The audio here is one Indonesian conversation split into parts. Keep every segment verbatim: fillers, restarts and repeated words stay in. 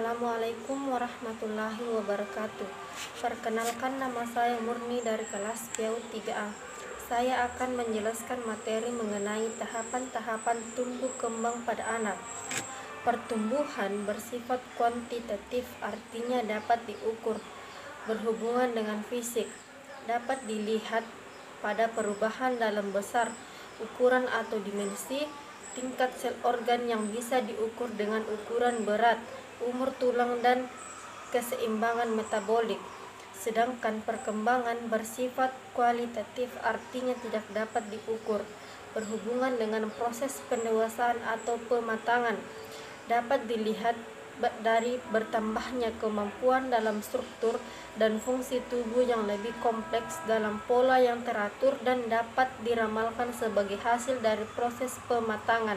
Assalamualaikum warahmatullahi wabarakatuh. Perkenalkan, nama saya Murni dari kelas P A U tiga A. Saya akan menjelaskan materi mengenai tahapan-tahapan tumbuh kembang pada anak. Pertumbuhan bersifat kuantitatif, artinya dapat diukur, berhubungan dengan fisik, dapat dilihat pada perubahan dalam besar, ukuran atau dimensi, tingkat sel organ yang bisa diukur dengan ukuran berat, umur tulang, dan keseimbangan metabolik. Sedangkan perkembangan bersifat kualitatif, artinya tidak dapat diukur, berhubungan dengan proses pendewasaan atau pematangan, dapat dilihat dari bertambahnya kemampuan dalam struktur dan fungsi tubuh yang lebih kompleks dalam pola yang teratur, dan dapat diramalkan sebagai hasil dari proses pematangan.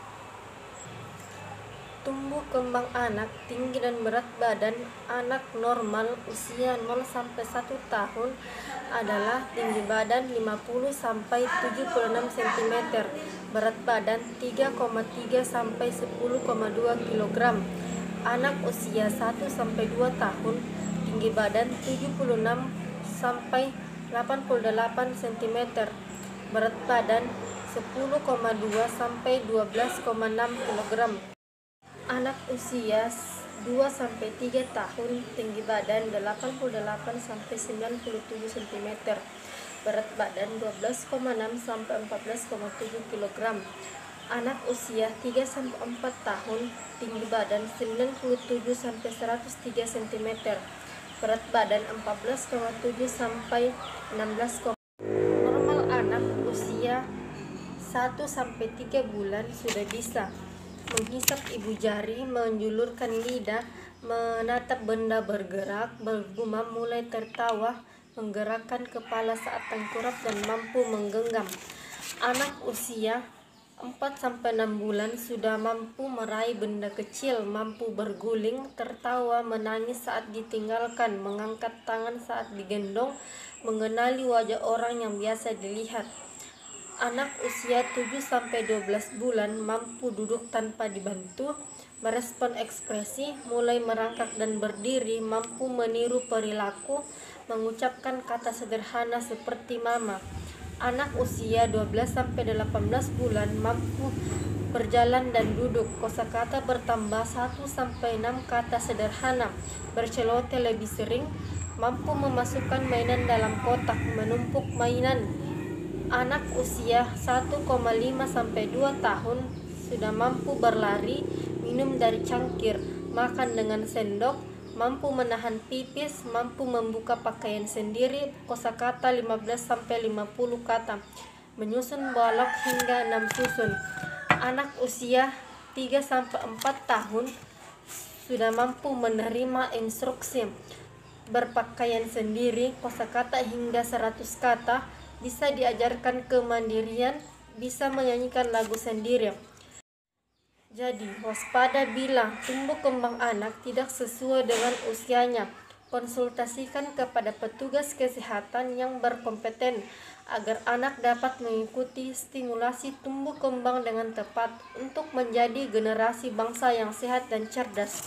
Tumbuh kembang anak, tinggi dan berat badan anak normal usia nol sampai satu tahun adalah tinggi badan lima puluh sampai tujuh puluh enam sentimeter, berat badan tiga koma tiga sampai sepuluh koma dua kilogram. Anak usia satu sampai dua tahun, tinggi badan tujuh puluh enam sampai delapan puluh delapan sentimeter, berat badan sepuluh koma dua sampai dua belas koma enam kilogram. Anak usia dua sampai tiga tahun, tinggi badan delapan puluh delapan sampai sembilan puluh tujuh sentimeter, berat badan dua belas koma enam sampai empat belas koma tujuh kilogram. Anak usia tiga sampai empat tahun, tinggi badan sembilan puluh tujuh sampai seratus tiga sentimeter, berat badan empat belas koma tujuh sampai enam belas. Normal anak usia satu sampai tiga bulan sudah bisa menghisap ibu jari, menjulurkan lidah, menatap benda bergerak, bergumam, mulai tertawa, menggerakkan kepala saat tengkurap, dan mampu menggenggam. Anak usia empat sampai enam bulan sudah mampu meraih benda kecil, mampu berguling, tertawa, menangis saat ditinggalkan, mengangkat tangan saat digendong, mengenali wajah orang yang biasa dilihat. Anak usia tujuh sampai dua belas bulan mampu duduk tanpa dibantu, merespon ekspresi, mulai merangkak dan berdiri, mampu meniru perilaku, mengucapkan kata sederhana seperti mama. Anak usia dua belas sampai delapan belas bulan mampu berjalan dan duduk, kosakata bertambah satu sampai enam kata sederhana, berceloteh lebih sering, mampu memasukkan mainan dalam kotak, menumpuk mainan. Anak usia satu koma lima sampai dua tahun sudah mampu berlari, minum dari cangkir, makan dengan sendok, mampu menahan pipis, mampu membuka pakaian sendiri, kosakata lima belas sampai lima puluh kata, menyusun balok hingga enam susun. Anak usia tiga sampai empat tahun sudah mampu menerima instruksi, berpakaian sendiri, kosakata hingga seratus kata, bisa diajarkan kemandirian, bisa menyanyikan lagu sendiri. Jadi, waspada bila tumbuh kembang anak tidak sesuai dengan usianya. Konsultasikan kepada petugas kesehatan yang berkompeten agar anak dapat mengikuti stimulasi tumbuh kembang dengan tepat untuk menjadi generasi bangsa yang sehat dan cerdas.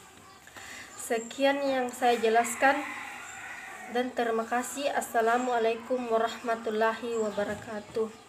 Sekian yang saya jelaskan, dan terima kasih. Assalamualaikum warahmatullahi wabarakatuh.